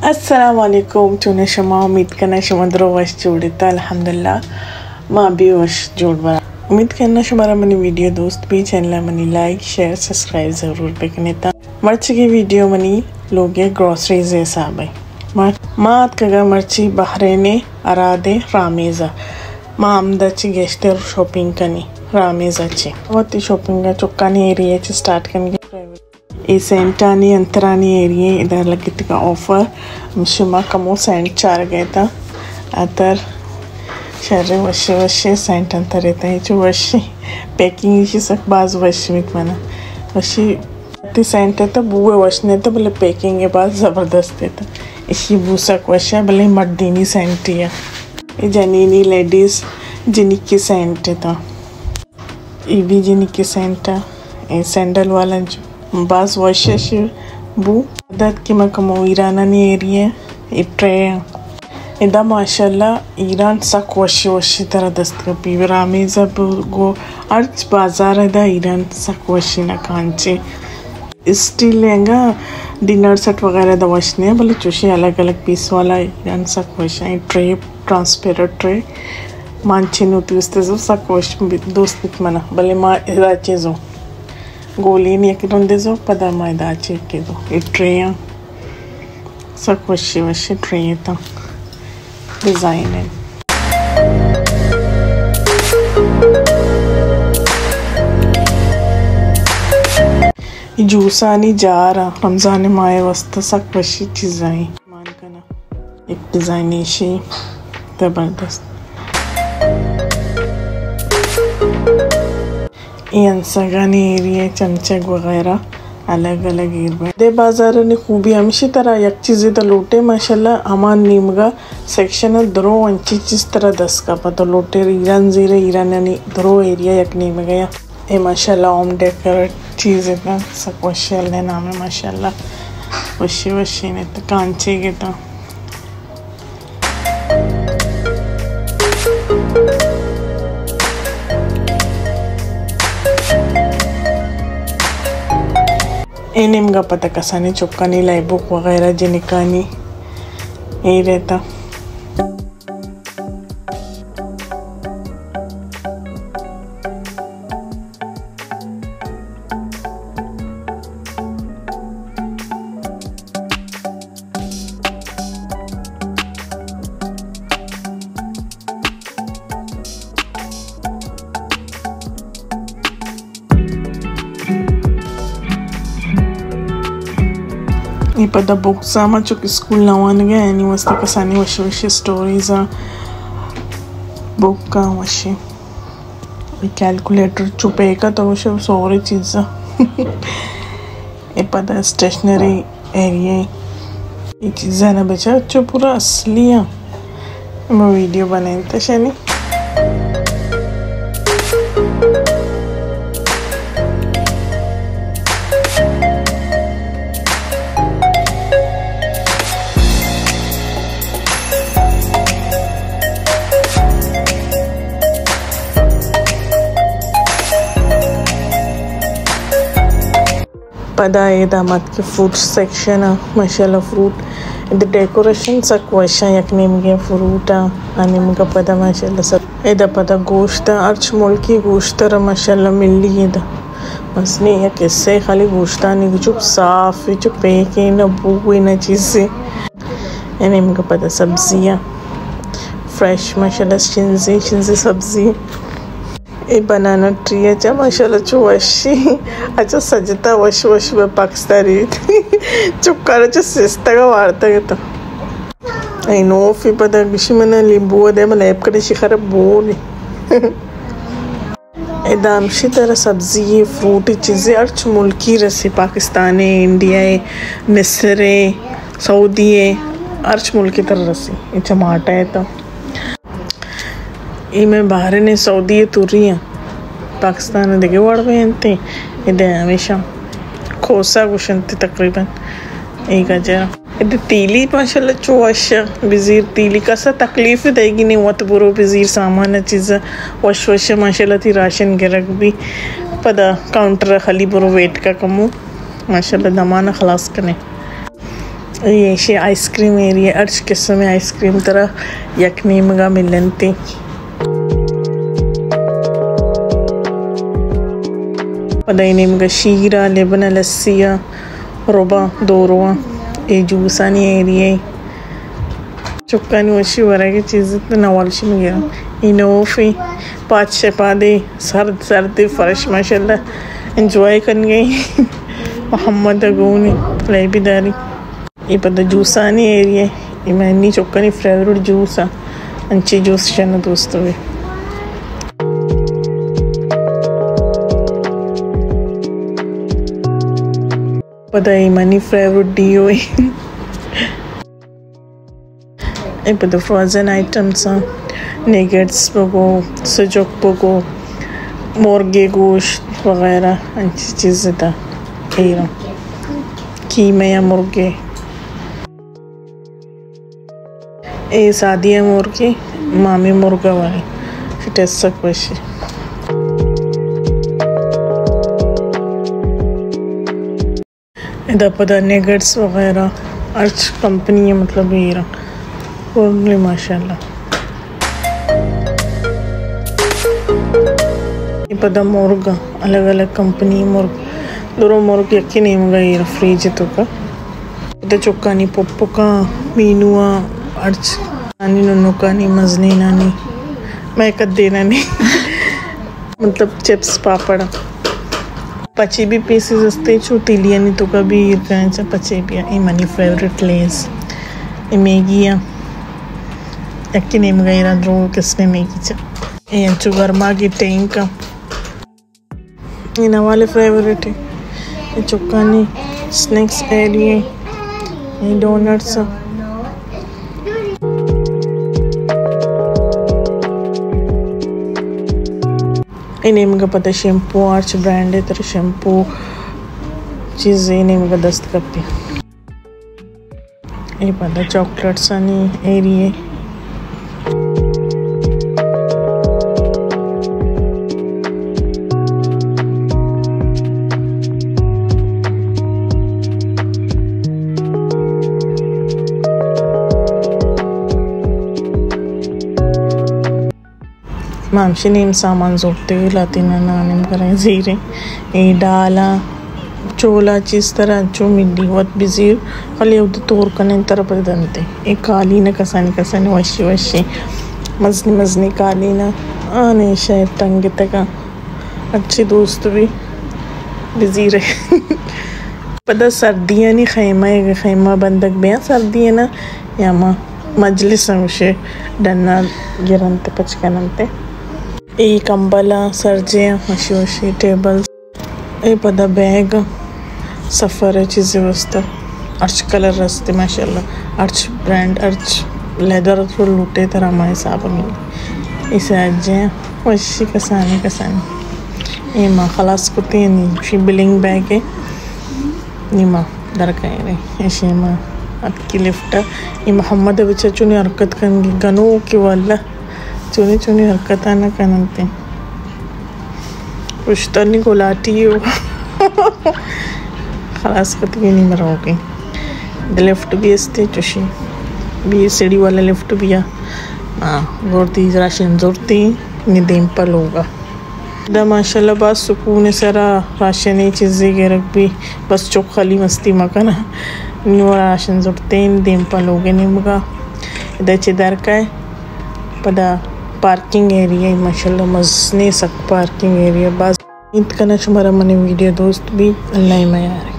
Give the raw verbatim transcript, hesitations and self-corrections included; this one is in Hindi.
अस्सलामुअलैकुम चुने शमा उम्मीद करना शमा दरो वश जोड़ता अल्हम्दुलिल्लाह माँ भी वश जोड़ बरा उम्मीद करना शुमारा मनी वीडियो दोस्त भी चैनल मनी लाइक शेयर सब्सक्राइब ज़रूर बेकने ता मर्ची की वीडियो मनी लोग ग्रोसरीज हिसाब है माँ कगा मर्ची बहरीन अराद रामेज़ माँ आमदाची गेस्टर शॉपिंग कनी रामेज़ अच्छी बहुत ही शॉपिंग चुक्कानी एरिया च स्टार्ट करने ఈ सेंट आनी अंतरानी एरिया इधर लगी थी का ऑफर मुश्किल कमो सेंट चार गए था अतर शर्रे वशे वशे सेंट अंतर रहता है जो वशे पैकिंग इसी सक बाज वशे में मना वशे ती सेंट है तो बुए वशने तो भले पैकिंग के बाद ज़बरदस्त है तो इसी बूसक वशे भले मर्दीनी सेंट है ये जनीनी लेडीज़ जिन्हीं की सेंट है तो ये भी जिन्हीं की सेंट है ये सैंडल वाला जो बास वशश बू दत की मकमो ईरानी एरिया इट्रे इदा माशाल्लाह ईरान सक वशी वशी तरह दस्तकपी रामेज़ गो अर्च बाजार इदा ईरान सक वशी ना कांचे स्टील लेंगा डिनर सेट वगैरह दा वशने भले चुशी अलग अलग पीस वाला ईरान सक वशा ट्रे ट्रांसपेरेंट ट्रे मांची नोती उसते जो सक वश दोस्त बित मना भले माँ इदा चीज़ों गोली नहीं कि रोंदे जो पता मैदा चेक दो ये ट्रे सब वशी वशी ट्रे तो डिज़ाइन है ये जूसा नहीं जा रहा रमज़ान माए वस्ता सब वशी चीज़ें मान करना एक डिज़ाइन इशी ज़बरदस्त ये सगानी एरिया चमचक वगैरह अलग अलग एरिया दे बाजार ने खूबी हमेशा तरह एक चीज़ें तो लोटे माशाल्लाह अमान नीमगा सेक्शन है दरो अंची चीज़ तरह दस का पता लोटे ईरान ज़ीरे ईरान यानी दरो एरिया एक नीम गया ये माशाल्लाह होम डेकोरेट चीज़ें ना सब वशियल ने नाम है माशाल्लाह वशी वशी ने तो कांचे के तो इन्हें का पता कसानी चुपकानी लाई बुक वगैरह जिनिकानी यही रहता ये पता बुक सामा चुक स्कूल नवान गया यानी वस्ते कसानी वशी वशी स्टोरीज़ बुक का वशी कैलकुलेटर चुपे का तो वशी सारी चीज़ ये पता स्टेशनरी एरिया ये चीज़ें ना बेचा जो पूरा असली है मैं वीडियो बनाई तो शनी पदा ये दामद के फ्रूट सेक्शन है माशाल्लाह फ्रूट इधर डेकोरेशन सक वशा एक नेम के फ्रूट है नेम का पदा माशाल्लाह सब इधर पदा गोश्त अर्च मुल्की गोश्त रा माशाल्लाह मिल ली इधर बस नहीं है किससे खाली गोश्ता नहीं चुप साफ चुप पेके न बुए न चीज़ें नेम का पदा सब्जियाँ फ्रेश माशाल्लाह चिंज़ी चिंज़ी सब्जी ये बनाना ट्री है चा माशाल्लाह चो वशी अच्छा सजता वश वश में पाकिस्तानी चुप कर चो सिस्ता का वार्ता है तो आई नो फिर पता किसी में ना लींबू दे मतलब ऐप करे शिखर बोल ये दामशी तरह सब्जी फ्रूट चीज़ें अर्च मुल्की रसी पाकिस्तान है इंडिया है मिस्र है सऊदी है अर्च मुल्की तरह रसी ये टमाटर है तो ये मैं बाहर ने सऊदी तुरी हैं पाकिस्तान देखे वाड़ में हैं इधर हमेशा खोसा कुशंती तकरीबन एक हजार इधर तीली माशाल्लाह चौवाशा बिज़ीर तीली का सा तकलीफ देगी नहीं वो तो बुरो बिज़ीर सामान चीज़ वश वश माशाल्लाह थी राशन के रख भी पता काउंटर खाली बुरो वेट का कमो माशाल्लाह दमाना खलास करने ये शे आइसक्रीम एरिया अर्च किस्म आइसक्रीम तरह यकनी मगा मिलनती पदाइने मगा शीरा लेबना लस्सिया रोबा दोरोआ ये जूसानी एरिया चुक्कानी वशी वरा की चीज़ नवालशी में गया इनोफी पाँच छः पादे सर्द सर्द फर्श माशाल्लाह एंजॉय कर गई मोहम्मद अगूनी लाइबिदारी ये पता जूसानी एरिया ये मैंने चुक्कानी फेवरेट जूस आ अंची जूस चना दोस्तों भी पता है मनी फेवरेट डीओ ये पता फ्रोजन आइटम्स नेगेट्स बगो सजोक बगो मुर्गे गोश्त वगैरह अच्छी चीज़ें था ये कीमे या मुर्गे ये सादिया मुर्गे मामी मुर्गा वाले टेस्ट सक वैसे इधर पता नेगेट्स वगैरह अर्च कंपनी है मतलब ये रहा माशाल्लाह ये पता मुर्गा अलग अलग कंपनी मुर्ग दोनों मुर्ग यकी नहीं मगा ये फ्रिज तो का पता चुक्कानी पप्पू का मीनुआ अर्च नानी नुनु का नहीं मजनी नानी मैं कद देना नहीं मतलब चिप्स पापड़ पचे भी पीसेस असते छोटी लिया नहीं तो कभी इरकांचा पचे भी ये मनी फेवरेट लेस ये मैगिया यकी नहीं मगा ये रो किसने मैगी चा ये अंचु गर्मा की टैंक का ये नवाले फेवरेट है ये चुक्कानी स्नैक्स एरिया ये डोनट्स इन्हें मुझे पता शैम्पू आर्च ब्रांड है तेरे शैम्पू चीज़ें इन्हें मुझे दस्त करती ये पता चॉकलेट्स आनी एरिया मामशी नेम सामान जोड़ते हुए लाती ना नानिम करें ज़ीरे ये डाला चोला चीज़ तरह जो मिली वत बिज़ीर खाली उधर तोड़ करने तरह पर दंते एक काली ना कसानी कसानी वशी वशी मज़नी मज़नी काली ना आने शायद तंग तक अच्छी दोस्त भी बिज़ी रहे पता सर्दियाँ नहीं खैमा है खैमा बंदक बिया सर्दियाँ ना या माँ मजलिस उसे डन्ना गिरनते पचकनते ये कंबला सर्जियाँ वशी वशी टेबल्स ये पता बैग सफ़र है चीज़ें वस्ता अर्च कलर रस्ते माशाल्लाह अर्च ब्रांड अर्च लेदर थोड़ा लूटे तरह हमारे साथ मिले इसे अज्जे वशी कसाने कसाने ये माँ खलास कुत्ते नहीं शी बिलिंग बैग है नहीं माँ दर कहीं नहीं ऐसे माँ आपकी लिफ्ट ये मोहम्मद बच्चा चुने हरकत करेंगे गनो की वाला चुने चुने हरकत आना करते कुछ तो नहीं कोलाटी हो खलास करते भी नहीं मरोगे लिफ्ट भी इसते चुशी भी सीढ़ी वाला लिफ्ट भी आ हाँ जोरती राशन जोरती निदेम पर होगा दा माशाल्लाह बस सुकून सारा राशन ये चीज़ें के रख भी बस चौक खाली मस्ती मकाना न्यू राशन जोड़ते निदेम पर लोगे नहीं मगा इधर चिदर का है पदा पार्किंग एरिया माशाल्लाह मज़ने सक पार्किंग एरिया बस ईद करना शुमारा मने वीडियो दोस्त भी अल्लाह में यार